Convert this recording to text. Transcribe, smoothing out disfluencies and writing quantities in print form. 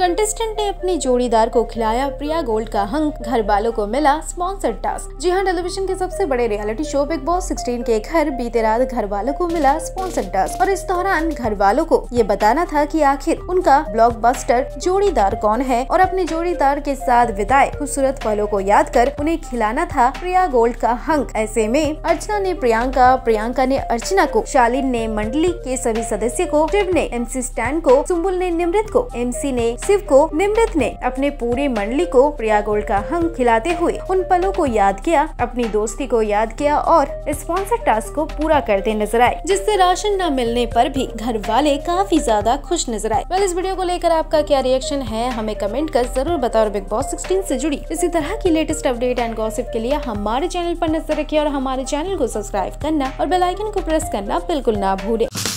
Contestant ने अपनी जोड़ीदार को खिलाया प्रिया गोल्ड का हंक, घर वालों को मिला स्पॉन्सर्ड टास्क। जी हाँ, टेलीविजन के सबसे बड़े रियलिटी शो बिग बॉस 16 के घर बीते रात घर वालों को मिला स्पॉन्सर्ड टास्क और इस दौरान घर वालों को ये बताना था कि आखिर उनका ब्लॉकबस्टर जोड़ीदार कौन है और अपने जोड़ीदार के साथ बिताए खूबसूरत पलों को याद कर उन्हें खिलाना था प्रिया गोल्ड का हंक। ऐसे में अर्चना ने प्रियंका ने अर्चना को, शालीन ने मंडली के सभी सदस्य को, शिव ने MC स्टैन को, सुम्बुल ने निमृत को, MC ने शिव को, निमृत ने अपने पूरे मंडली को प्रिया गोल्ड का हंक खिलाते हुए उन पलों को याद किया, अपनी दोस्ती को याद किया और स्पॉन्सर टास्क को पूरा करते नजर आए, जिससे राशन न मिलने पर भी घर वाले काफी ज्यादा खुश नजर आए। इस वीडियो को लेकर आपका क्या रिएक्शन है हमें कमेंट कर जरूर बताओ। बिग बॉस 16 से जुड़ी इसी तरह की लेटेस्ट अपडेट एंड गॉसिप के लिए हमारे चैनल पर नजर रखिए और हमारे चैनल को सब्सक्राइब करना और बेल आइकन को प्रेस करना बिल्कुल ना भूलें।